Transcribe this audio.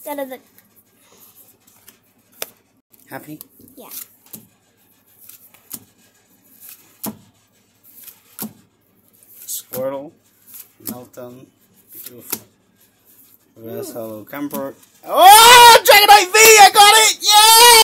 Da-da-da. Happy? Yeah. Squirtle, Melton, beautiful. Reverse hollow camper. Oh, Dragonite V! I got it! Yeah!